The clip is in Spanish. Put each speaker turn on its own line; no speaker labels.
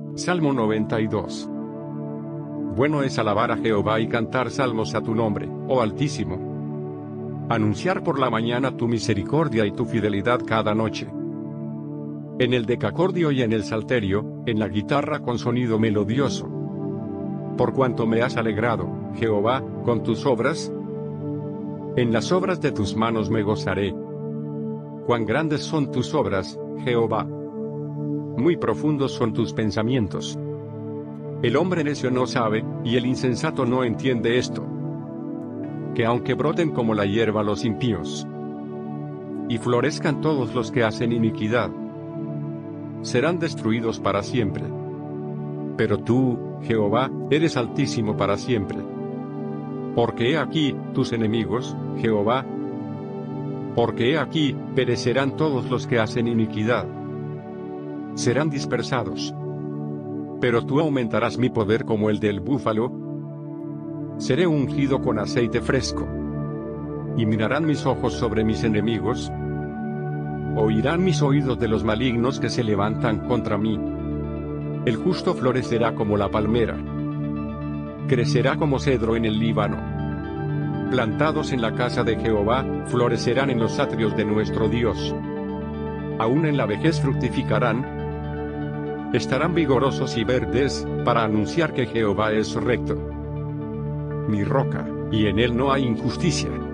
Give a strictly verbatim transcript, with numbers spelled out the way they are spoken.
Salmo noventa y dos. Bueno es alabar a Jehová y cantar salmos a tu nombre, oh Altísimo. Anunciar por la mañana tu misericordia y tu fidelidad cada noche. En el decacordio y en el salterio, en la guitarra con sonido melodioso. Por cuanto me has alegrado, Jehová, con tus obras, en las obras de tus manos me gozaré. Cuán grandes son tus obras, Jehová. Muy profundos son tus pensamientos. El hombre necio no sabe, y el insensato no entiende esto. Que aunque broten como la hierba los impíos, y florezcan todos los que hacen iniquidad, serán destruidos para siempre. Pero tú, Jehová, eres altísimo para siempre. Porque he aquí, tus enemigos, Jehová, porque he aquí, perecerán todos los que hacen iniquidad. Serán dispersados. Pero tú aumentarás mi poder como el del búfalo. Seré ungido con aceite fresco. Y mirarán mis ojos sobre mis enemigos. Oirán mis oídos de los malignos que se levantan contra mí. El justo florecerá como la palmera. Crecerá como cedro en el Líbano. Plantados en la casa de Jehová, florecerán en los atrios de nuestro Dios. Aún en la vejez fructificarán. Estarán vigorosos y verdes, para anunciar que Jehová es recto. Mi roca, y en él no hay injusticia.